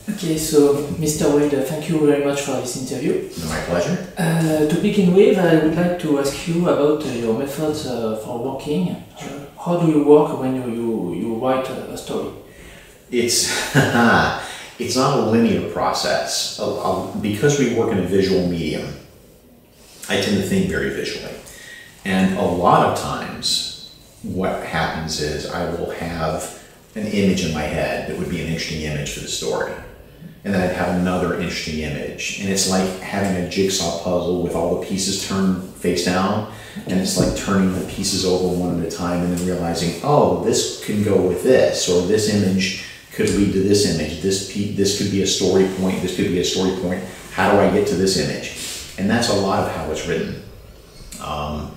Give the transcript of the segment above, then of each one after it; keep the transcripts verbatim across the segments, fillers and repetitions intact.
Okay, so Mister Wade, uh, thank you very much for this interview. My pleasure. Uh, to begin with, I would like to ask you about uh, your methods uh, for working. Uh, how do you work when you, you, you write a, a story? It's it's not a linear process. Uh, uh, because we work in a visual medium, I tend to think very visually. And a lot of times, what happens is I will have an image in my head that would be an interesting image for the story. And then I'd have another interesting image. And it's like having a jigsaw puzzle with all the pieces turned face down. And it's like turning the pieces over one at a time and then realizing, oh, this can go with this, or this image could lead to this image. This, this could be a story point, this could be a story point. How do I get to this image? And that's a lot of how it's written. Um,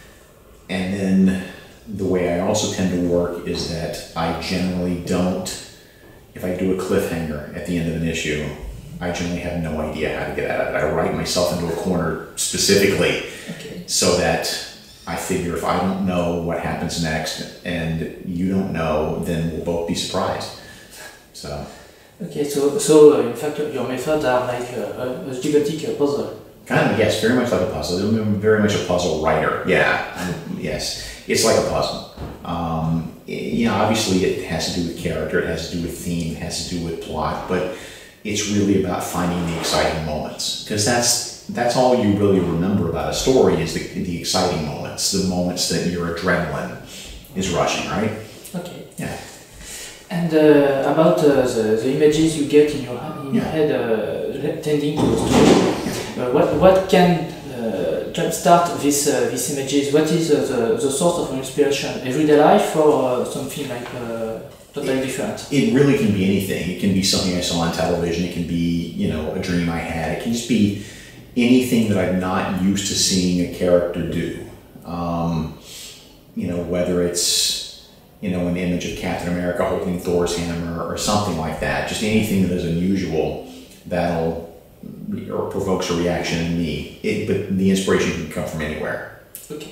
and then the way I also tend to work is that I generally don't, if I do a cliffhanger at the end of an issue, I generally have no idea how to get out of it. I write myself into a corner specifically okay. so that I figure if I don't know what happens next and you don't know, then we'll both be surprised. So. Okay, so, so uh, in fact your methods are like a, a, a gigantic puzzle. Kind of, yes, very much like a puzzle. I'm very much a puzzle writer, yeah, I'm, yes. It's like a puzzle. Um, you know, obviously it has to do with character, it has to do with theme, it has to do with plot, but it's really about finding the exciting moments. Because that's that's all you really remember about a story is the, the exciting moments, the moments that your adrenaline is rushing, right? Okay. Yeah. And uh, about uh, the, the images you get in your, in your yeah. head uh, tending to the story, uh, what, what can uh, jumpstart these, uh, these images? What is uh, the, the source of inspiration? Everyday life or uh, something like uh, totally it, different? It really can be anything. It can be something I saw on television. It can be, you know, a dream I had. It can just be anything that I'm not used to seeing a character do. Um, you know, whether it's you know, an image of Captain America holding Thor's hammer or something like that. Just anything that is unusual that'll or provokes a reaction in me. It, but the inspiration can come from anywhere. Okay.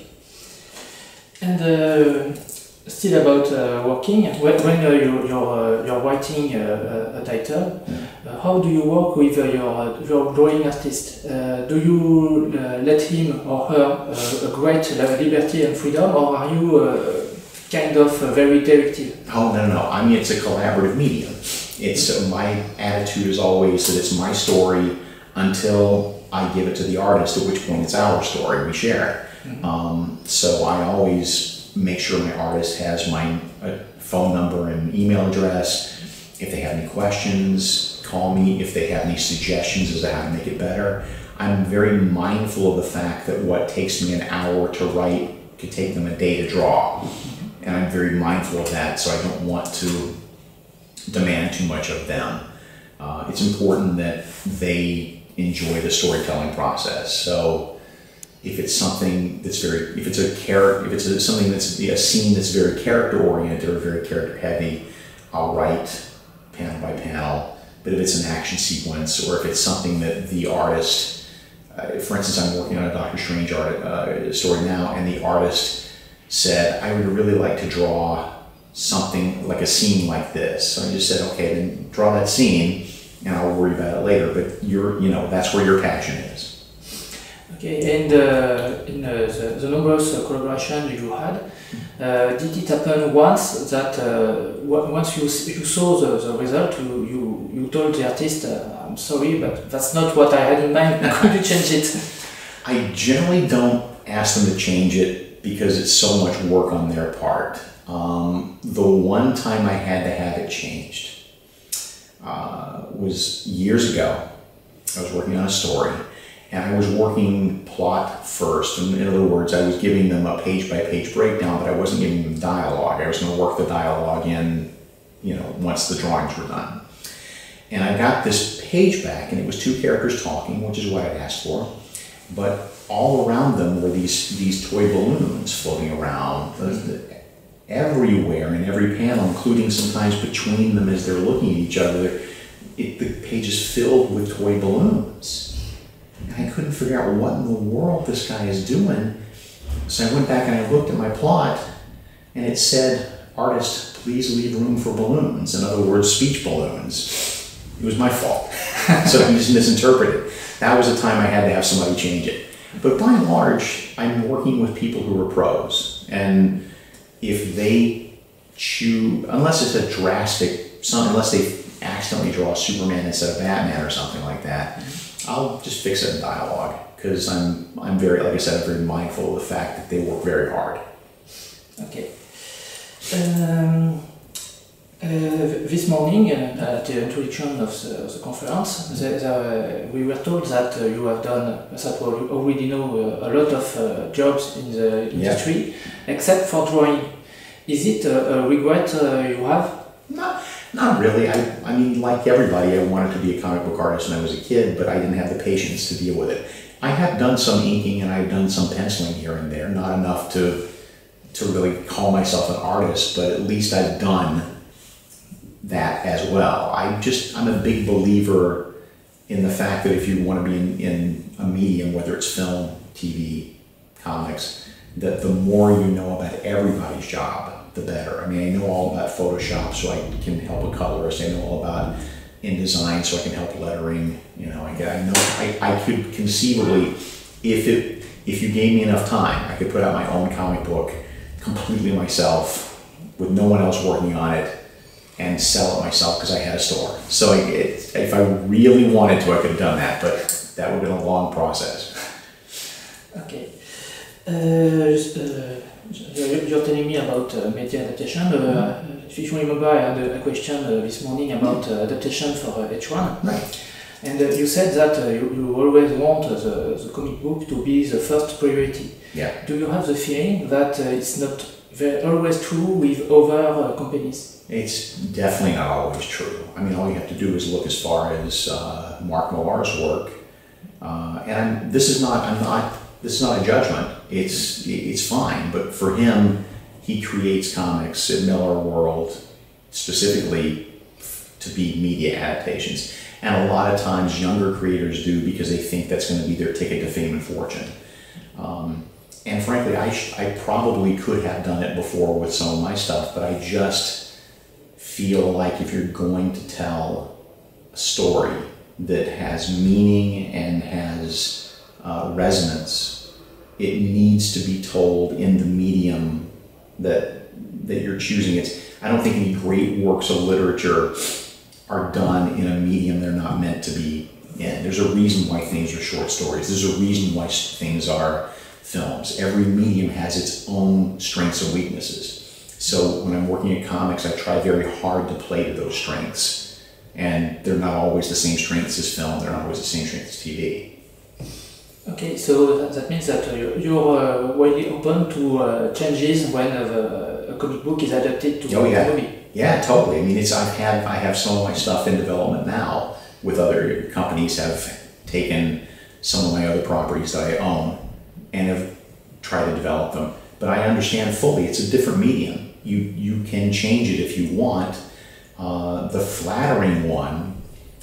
And uh, still about uh, working, when, when uh, you, you're, uh, you're writing uh, a title, yeah. uh, how do you work with uh, your, uh, your drawing artist? Uh, do you uh, let him or her uh, a great liberty and freedom, or are you uh, kind of uh, very directive? Oh, no, no, no. I mean, it's a collaborative medium. It's uh, my attitude is always that it's my story until I give it to the artist, at which point it's our story. We share it. Mm-hmm. um, so I always make sure my artist has my uh, phone number and email address. If they have any questions, call me. If they have any suggestions as to how to make it better. I'm very mindful of the fact that what takes me an hour to write could take them a day to draw. And I'm very mindful of that, so I don't want to demand too much of them. Uh, it's important that they enjoy the storytelling process. So if it's something that's very, if it's a character, if it's a, something that's a scene that's very character oriented or very character heavy, I'll write panel by panel. But if it's an action sequence or if it's something that the artist, uh, for instance, I'm working on a Doctor Strange art, uh, story now, and the artist said, I would really like to draw something like a scene like this. So I just said, okay, then draw that scene and I'll worry about it later. But you're, you know, that's where your passion is. Okay, and uh, in uh, the, the numerous uh, collaborations you had, uh, did it happen once that uh, once you, you saw the, the result, you, you, you told the artist, uh, I'm sorry, but that's not what I had in mind, could you change it? I generally don't ask them to change it because it's so much work on their part. Um, the one time I had to have it changed uh, was years ago. I was working on a story and I was working plot first. In, in other words, I was giving them a page by page breakdown, but I wasn't giving them dialogue. I was gonna work the dialogue in, you know, once the drawings were done. And I got this page back and it was two characters talking, which is what I'd asked for. But all around them were these, these toy balloons floating around everywhere in every panel, including sometimes between them as they're looking at each other. It, the page is filled with toy balloons. And I couldn't figure out what in the world this guy is doing. So I went back and I looked at my plot and it said, artist, please leave room for balloons. In other words, speech balloons. it was my fault. So he just misinterpreted. That was the time I had to have somebody change it. But by and large, I'm working with people who are pros. And if they choose, unless it's a drastic, some, unless they accidentally draw Superman instead of Batman or something like that, I'll just fix it in dialogue. Because I'm, I'm very, like I said, I'm very mindful of the fact that they work very hard. Okay. Um, uh, this morning, uh, at the introduction of the, of the conference, the, the, we were told that uh, you have done, that you already know uh, a lot of uh, jobs in the industry, yeah. except for drawing. Is it a, a regret uh, you have? Not, not really. I, I mean, like everybody, I wanted to be a comic book artist when I was a kid, but I didn't have the patience to deal with it. I have done some inking and I've done some penciling here and there, not enough to to really call myself an artist, but at least I've done that as well. I just, I'm a big believer in the fact that if you want to be in, in a medium, whether it's film, T V, comics, that the more you know about everybody's job, the better. I mean, I know all about Photoshop, so I can help a colorist. I know all about InDesign, so I can help lettering. You know, I, I know I, I could conceivably, if it if you gave me enough time, I could put out my own comic book completely myself, with no one else working on it, and sell it myself because I had a store. So it, if I really wanted to, I could have done that, but that would have been a long process. Okay. Uh, just, uh, you're telling me about uh, media adaptation. Uh, mm-hmm. If you remember, I had a, a question uh, this morning about uh, adaptation for uh, H one. Right. And uh, you said that uh, you, you always want uh, the, the comic book to be the first priority. Yeah. Do you have the feeling that uh, it's not very, always true with other uh, companies? It's definitely not always true. I mean, all you have to do is look as far as uh, Mark Millar's work. Uh, and I'm, this is not, I'm not, this is not a judgment. It's, it's fine, but for him, he creates comics at Miller World specifically to be media adaptations. And a lot of times younger creators do because they think that's going to be their ticket to fame and fortune. Um, and frankly, I, I probably could have done it before with some of my stuff, but I just feel like if you're going to tell a story that has meaning and has uh, resonance, it needs to be told in the medium that, that you're choosing. It's, I don't think any great works of literature are done in a medium they're not meant to be in. There's a reason why things are short stories. There's a reason why things are films. Every medium has its own strengths and weaknesses. So when I'm working at comics, I try very hard to play to those strengths. And they're not always the same strengths as film, they're not always the same strengths as T V. Okay, so that, that means that uh, you're uh, widely open to uh, changes when uh, a comic book is adapted to oh, a yeah. movie. Yeah, totally. I mean, it's I've had I have some of my stuff in development now. With other companies, have taken some of my other properties that I own and have tried to develop them. But I understand fully it's a different medium. You you can change it if you want. Uh, the flattering one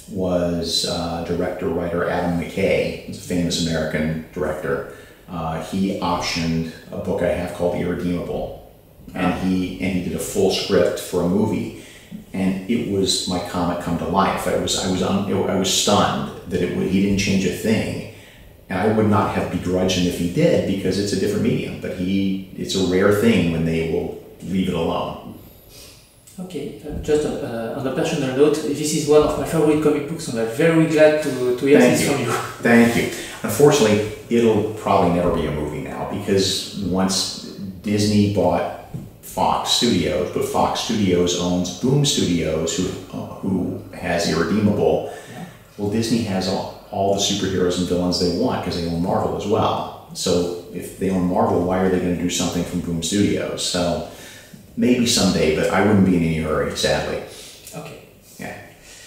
was uh, director writer Adam McKay, he's a famous American director. Uh, he optioned a book I have called Irredeemable. And he and he did a full script for a movie, and it was my comic come to life. I was I was un, I was stunned that it would, he didn't change a thing, and I would not have begrudged him if he did because it's a different medium. But he it's a rare thing when they will leave it alone. Okay, uh, just uh, on a personal note, this is one of my favorite comic books, and I'm very glad to to hear Thank this you. from you. Thank you. Unfortunately, it'll probably never be a movie now because once Disney bought Fox Studios, but Fox Studios owns Boom Studios, who uh, who has Irredeemable. Yeah. Well, Disney has all, all the superheroes and villains they want because they own Marvel as well. So if they own Marvel, why are they going to do something from Boom Studios? So maybe someday, but I wouldn't be in any hurry, sadly. Okay. Yeah.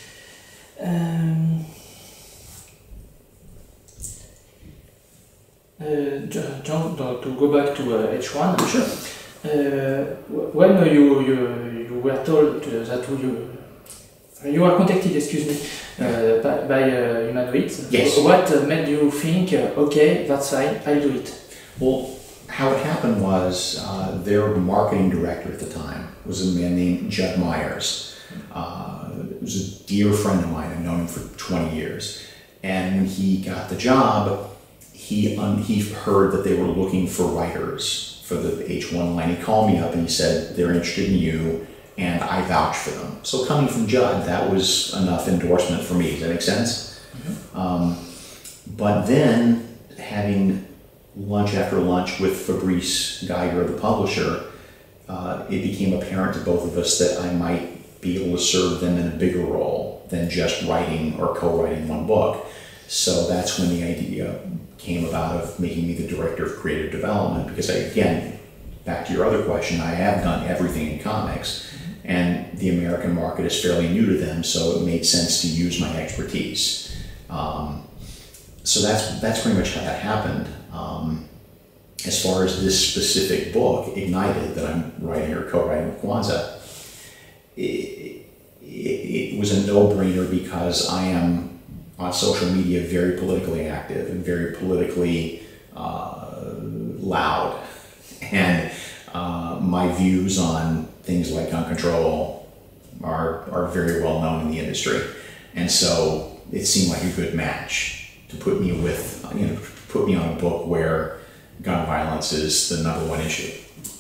Um, uh, John, to go back to uh, H one. Sure. Uh, when uh, you, you you were told uh, that you you were contacted, excuse me, uh, by, by uh, Humanoids, yes. What uh, made you think, uh, okay, that's fine, I'll do it? Well, how it happened was uh, their marketing director at the time was a man named Judd Myers. Uh, was a dear friend of mine. I've known him for twenty years. And when he got the job, he, um, he heard that they were looking for writers for the H one line. He called me up and he said, they're interested in you, and I vouch for them. So coming from Judd, that was enough endorsement for me. Does that make sense? Mm-hmm. um, but then, having lunch after lunch with Fabrice Geiger, the publisher, uh, it became apparent to both of us that I might be able to serve them in a bigger role than just writing or co-writing one book. So that's when the idea came about of making me the director of creative development, because I, again, back to your other question, I have done everything in comics, and the American market is fairly new to them, so it made sense to use my expertise. Um, so that's that's pretty much how that happened. Um, as far as this specific book, Ignited, that I'm writing or co-writing with Kwanzaa, it, it, it was a no-brainer because I am on social media very politically active and very politically uh, loud. And uh, my views on things like gun control are, are very well known in the industry. And so it seemed like a good match to put me with, you know, put me on a book where gun violence is the number one issue.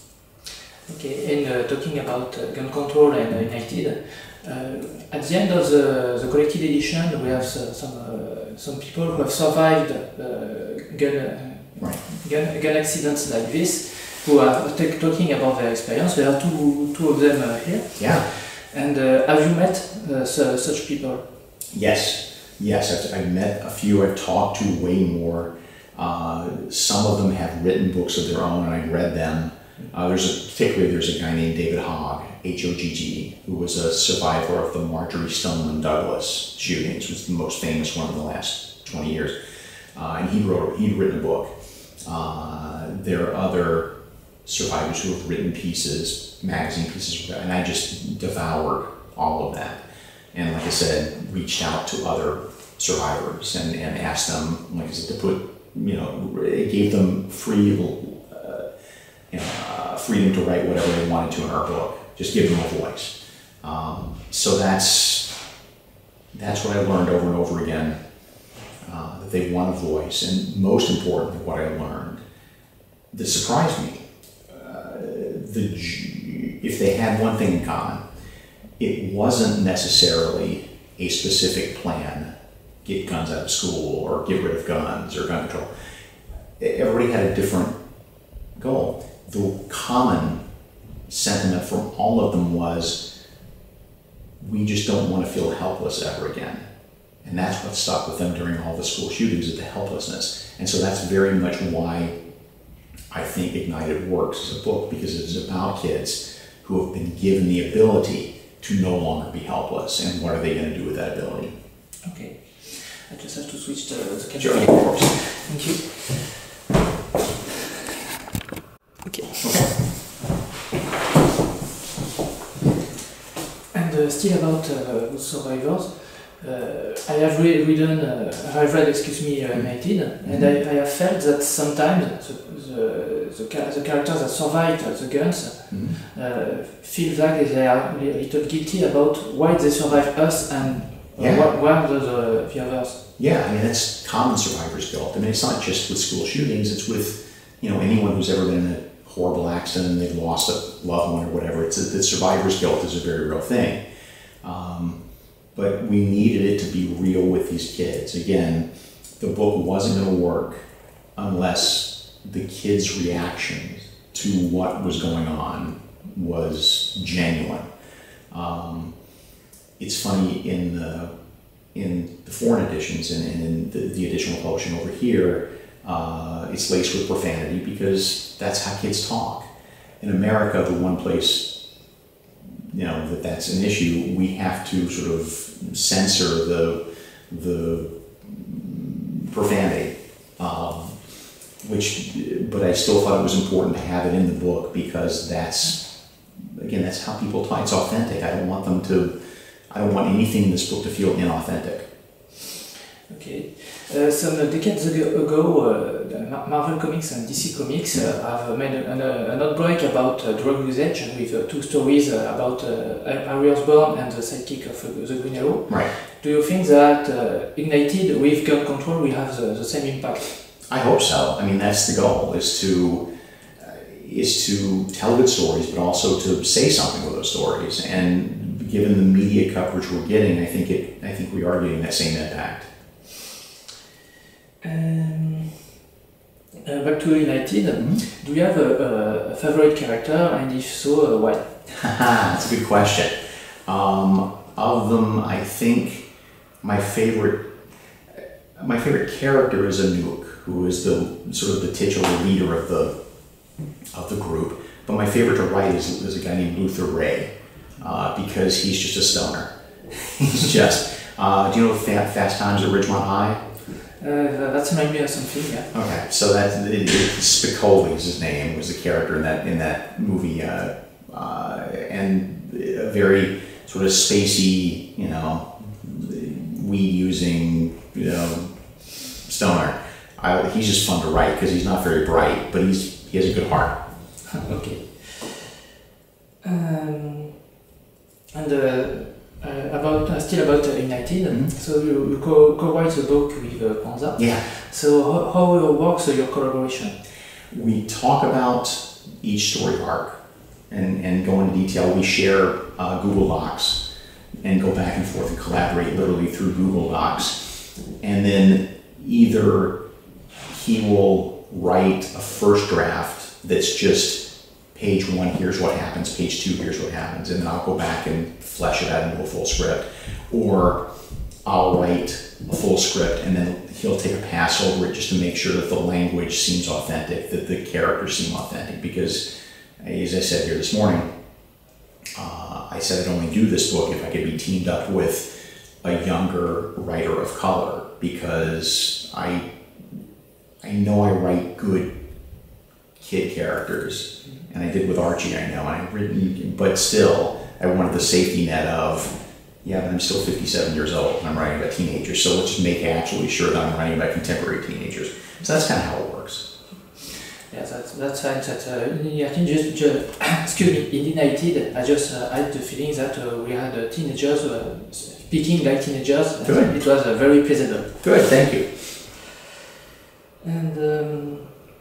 Okay, and uh, talking about uh, gun control and uh, Ignited, uh, at the end of the, the collected edition, we have uh, some uh, some people who have survived uh, gun, uh, right. gun gun accidents like this, who are t- talking about their experience. There are two two of them uh, here. Yeah. And uh, have you met uh, su- such people? Yes. Yes, I've, I've met a few. I've talked to way more. Uh, some of them have written books of their own, and I've read them. Uh, there's a, particularly there's a guy named David Hogg, H O G G, who was a survivor of the Marjorie Stoneman Douglas shootings, which was the most famous one in the last twenty years. Uh, and he wrote, he'd written a book. Uh, there are other survivors who have written pieces, magazine pieces, and I just devoured all of that. And like I said, reached out to other survivors and, and asked them, like I said, to put, you know, it gave them free, uh, you know, uh, freedom to write whatever they wanted to in our book. Just give them a voice. Um, so that's that's what I learned over and over again, uh, that they want a voice. And most important, what I learned that surprised me, uh, the if they had one thing in common, it wasn't necessarily a specific plan, get guns out of school or get rid of guns or gun control. Everybody had a different goal. The common sentiment from all of them was, we just don't want to feel helpless ever again. And that's what stuck with them during all the school shootings, is the helplessness. And so that's very much why I think Ignited works as a book, because it's about kids who have been given the ability to no longer be helpless, and what are they going to do with that ability? Okay, I just have to switch the, the camera. Sure, of course. Thank you. Okay. Okay. And uh, still about uh, survivors, uh, I have re- read, uh, I have read, excuse me, uh, Ignited, mm-hmm. and I, I have felt that sometimes the the, the, ca- the characters that survived the guns mm-hmm. uh, feel like they are a little guilty about why they survived us and yeah. uh, why are the, the, the others. Yeah, I mean, that's common survivor's guilt. I mean, it's not just with school shootings, it's with, you know, anyone who's ever been in a horrible accident and they've lost a loved one or whatever. It's a, the survivor's guilt is a very real thing. Um, but we needed it to be real with these kids. Again, the book wasn't going to work unless the kids' reaction to what was going on was genuine. Um, it's funny, in the in the foreign editions and, and in the, the additional publishing over here, uh, it's laced with profanity because that's how kids talk. In America, the one place, you know, that that's an issue, we have to sort of censor the the profanity. Um, which, but I still thought it was important to have it in the book because that's, again, that's how people talk. It's authentic. I don't want them to, I don't want anything in this book to feel inauthentic. Okay. Uh, some decades ago, uh, Marvel Comics and D C Comics uh, have made an, an outbreak about uh, drug usage with uh, two stories uh, about uh, Harry Osborn and the sidekick of uh, the Green Arrow. Right. Do you think that uh, Ignited with gun control will have the, the same impact? I hope so. I mean, that's the goal, is to uh, is to tell good stories, but also to say something with those stories. And given the media coverage we're getting, I think it. I think we are getting that same impact. Um, uh, back to United, Mm-hmm. do you have a, a favorite character, and if so, uh, why? That's a good question. Um, of them, I think my favorite my favorite character is Anouk, who is the sort of the titular leader of the of the group. But my favorite to write is, is a guy named Luther Ray, uh, because he's just a stoner. He's just. Uh, do you know Fast, Fast Times at Ridgemont High? Uh, that's maybe something, yeah. Okay, so that it, it, Spicoli is his name, was the character in that in that movie, uh, uh, and a very sort of spacey, you know, weed using, you know, stoner. I, he's just fun to write because he's not very bright, but he's he has a good heart. Okay. Um, and. Uh, Uh, about uh, still about uh, Ignited. Mm-hmm. So you, you co- co-write the book with uh, Panza. Yeah. So how, how works uh, your collaboration? We talk about each story arc and, and go into detail. We share uh, Google Docs and go back and forth and collaborate literally through Google Docs. And then either he will write a first draft that's just page one, here's what happens, page two, here's what happens, and then I'll go back and flesh it out into a full script. Or I'll write a full script and then he'll take a pass over it just to make sure that the language seems authentic, that the characters seem authentic. Because, as I said here this morning, uh, I said I'd only do this book if I could be teamed up with a younger writer of color, because I, I know I write good kid characters, and I did with Archie, I know, and I've written, but still, I wanted the safety net of, yeah, but I'm still fifty-seven years old, and I'm writing about teenagers, so let's just make absolutely sure that I'm writing about contemporary teenagers. So that's kind of how it works. Yeah, that's that's fine. That uh, I think just, just excuse me, in Ignited, I just uh, had the feeling that uh, we had uh, teenagers uh, speaking like teenagers. Good. It was uh, very pleasant. Good, thank you. And. Um,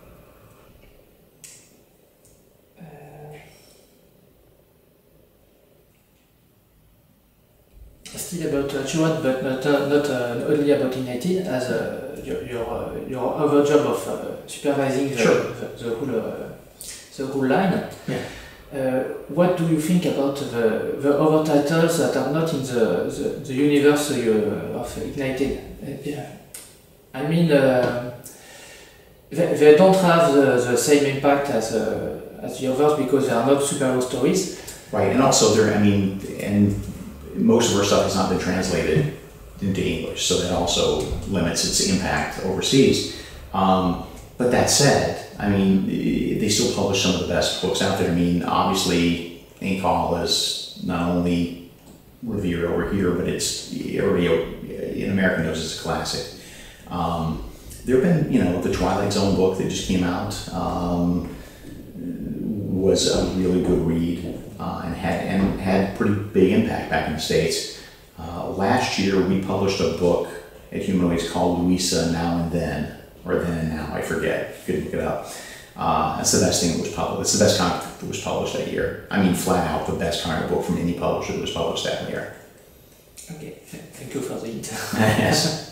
Still about uh, children, but not uh, not uh, only about Ignited, as uh, your your, uh, your other job of uh, supervising the, Sure. the, the whole uh, the whole line. Yeah. Uh, what do you think about the the other titles that are not in the the, the universe uh, of Ignited? Uh, yeah. I mean, uh, they, they don't have the, the same impact as uh, as the others because they are not superhero stories. Right, and also there, I mean, and most of our stuff has not been translated into English, so that also limits its impact overseas. Um, but that said, I mean, they still publish some of the best books out there. I mean, obviously, Ink Hall is not only revered over here, but it's already in America knows it's a classic. Um, there have been, you know, the Twilight Zone book that just came out um, was a really good read. Uh, and had and had pretty big impact back in the States. Uh, last year we published a book at Humanoids called Louisa Now and Then, or Then and Now, I forget. You could look it up. Uh, that's the best thing that was published. It's the best comic book that was published that year. I mean, flat out, the best comic book from any publisher that was published that year. Okay, thank you for the hint. Yes.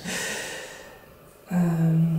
um,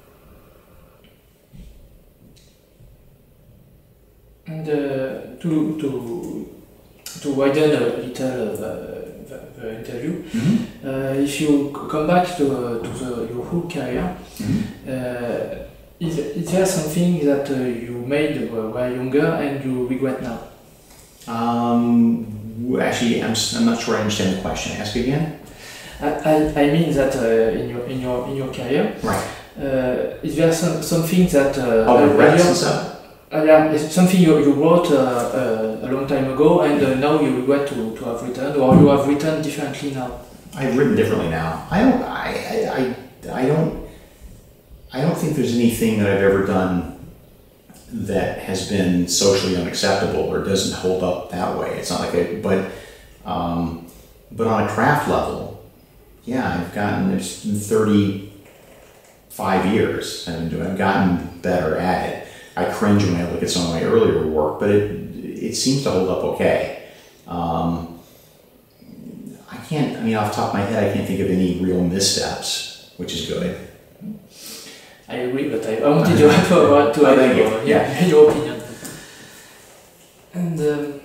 And uh, to to to widen a little uh, the, the interview, Mm-hmm. uh, if you c- come back to uh, to the, your whole career, Mm-hmm. uh, is, is there something that uh, you made when you were younger and you regret now? Um, w- actually, I'm, s- I'm not sure I understand the question. Ask again. I, I, I mean that uh, in your in your in your career, Right. uh, is there some something that uh, Oh, regrets earlier- and stuff? Uh, yeah, it's something you, you wrote uh, uh, a long time ago and uh, now you regret to, to have written, or you have written differently now? I've written differently now. I don't. I. I. I, I don't, I don't think there's anything that I've ever done that has been socially unacceptable or doesn't hold up that way. It's not like it, but, um, but on a craft level, yeah, I've gotten, it's been thirty-five years I've been doing it. I've gotten better at it. I cringe when I look at some of my earlier work, but it, it seems to hold up okay. Um, I can't, I mean, off the top of my head, I can't think of any real missteps, which is good. I agree, but I, I wanted to have to, to oh, have you. your, yeah, your opinion. And um,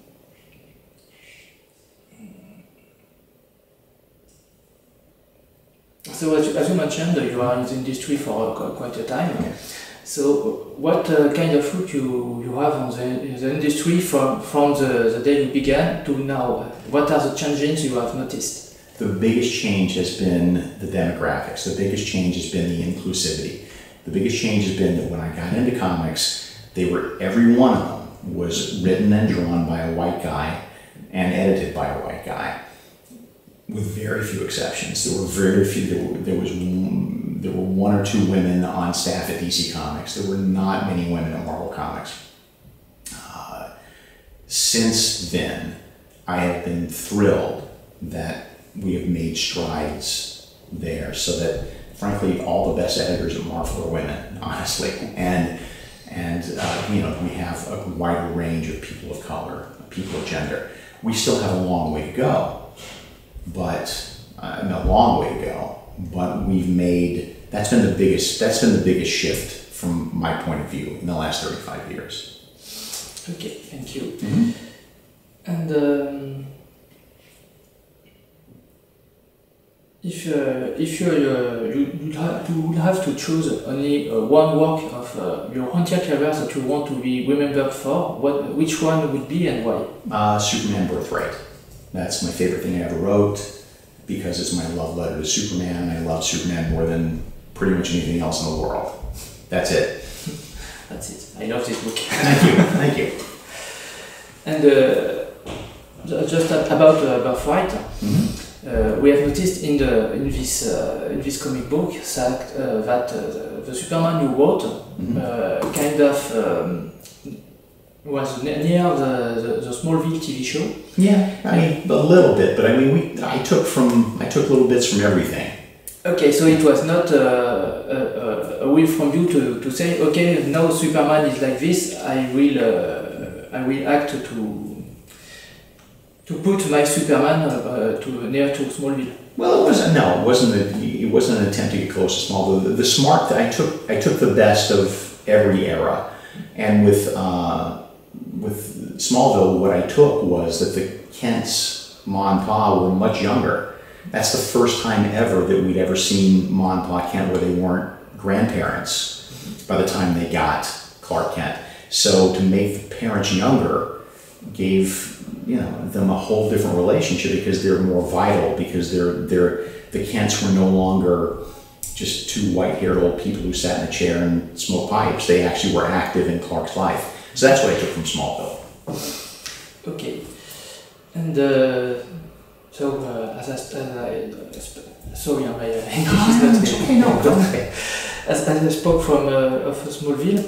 so, as you, as you mentioned, you are in the industry for quite a time. Yeah. So, what uh, kind of look you, you have on the, the industry from, from the, the day you began to now? What are the changes you have noticed? The biggest change has been the demographics. The biggest change has been the inclusivity. The biggest change has been that when I got into comics, they were, every one of them was written and drawn by a white guy and edited by a white guy, with very few exceptions. There were very few, there, were, there was there were one or two women on staff at D C Comics. There were not many women at Marvel Comics. Uh, since then, I have been thrilled that we have made strides there, so that frankly all the best editors at Marvel are women, honestly, and and uh, you know, we have a wider range of people of color, people of gender. We still have a long way to go, but uh, a long way to go. But we've made, that's been the biggest that's been the biggest shift from my point of view in the last thirty-five years. Okay, thank you. Mm-hmm. And. Um, If uh, if you uh, you you have, you would have to choose only uh, one work of uh, your entire career that you want to be remembered for, what which one would be and why? Uh, Superman Birthright. That's my favorite thing I ever wrote because it's my love letter to Superman. I love Superman more than pretty much anything else in the world. That's it. That's it. I love this book. Thank you. Thank you. And uh, just about uh, Birthright. Mm-hmm. Uh, we have noticed in the in this uh, in this comic book that uh, that uh, the, the Superman you wrote mm-hmm. uh, kind of um, was near the, the the Smallville T V show. Yeah, I mean a little bit, but I mean we I took from I took little bits from everything. Okay, so it was not uh, a, a will from you to, to say, okay, now Superman is like this. I will uh, I will act to. To put my Superman uh, to near to Smallville. Well, it wasn't. No, it wasn't. A, it wasn't an attempt to get close to Smallville. The, the smart. I took. I took the best of every era, and with uh, with Smallville, what I took was that the Kents, Ma and Pa, were much younger. That's the first time ever that we'd ever seen Ma and Pa Kent where they weren't grandparents by the time they got Clark Kent. So to make the parents younger gave, you know, them a whole different relationship because they're more vital, because they're they're the Kents were no longer just two white-haired old people who sat in a chair and smoked pipes. They actually were active in Clark's life. So that's what I took from Smallville. Okay, and uh, so uh, as I, as I uh, sorry, my uh, English is not okay. Okay, no, don't okay. As, as I spoke from uh, of Smallville,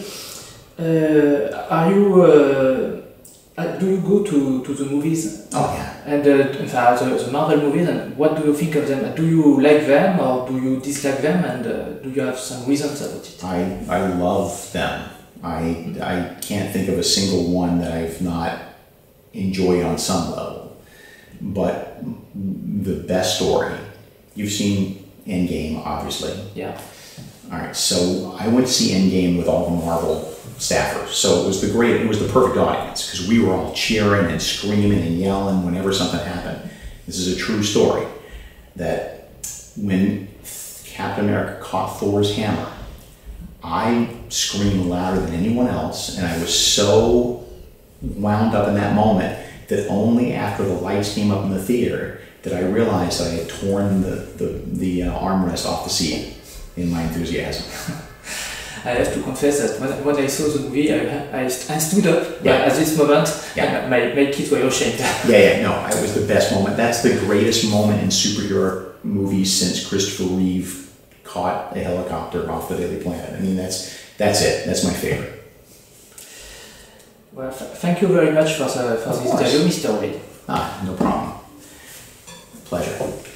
uh, are you? Uh, Uh, do you go to, to the movies? Oh yeah. And uh, the, the Marvel movies, and what do you think of them? Do you like them or do you dislike them? And uh, do you have some reasons about it? I, I love them. I, I can't think of a single one that I've not enjoyed on some level. But the best story, you've seen Endgame, obviously. Yeah. All right, so I went to see Endgame with all the Marvel staffers, so it was the great, it was the perfect audience because we were all cheering and screaming and yelling whenever something happened. This is a true story that when Captain America caught Thor's hammer, I screamed louder than anyone else, and I was so wound up in that moment that only after the lights came up in the theater that I realized I had torn the, the, the uh, armrest off the seat in my enthusiasm. I have to confess that when, when I saw the movie, I, I, I stood up yeah. at this moment, yeah. and my, my kids were ashamed. yeah, yeah, no, it was the best moment. That's the greatest moment in superhero movies since Christopher Reeve caught a helicopter off the Daily Planet. I mean, that's that's it. That's my favorite. Well, th thank you very much for, the, for this interview, Mister Reed. Ah, no problem. Pleasure.